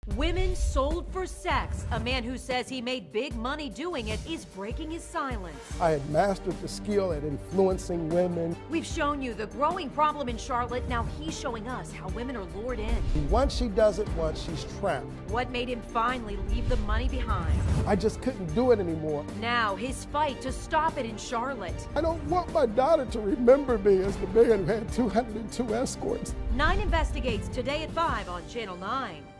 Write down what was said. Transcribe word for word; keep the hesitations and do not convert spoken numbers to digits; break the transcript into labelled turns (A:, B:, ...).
A: Women sold for sex. A man who says he made big money doing it is breaking his silence.
B: I had mastered the skill at influencing women.
A: We've shown you the growing problem in Charlotte. Now he's showing us how women are lured in.
B: Once she does it once, she's trapped.
A: What made him finally leave the money behind?
B: I just couldn't do it anymore.
A: Now his fight to stop it in Charlotte.
B: I don't want my daughter to remember me as the man who had two hundred two escorts.
A: Nine investigates today at five on Channel nine.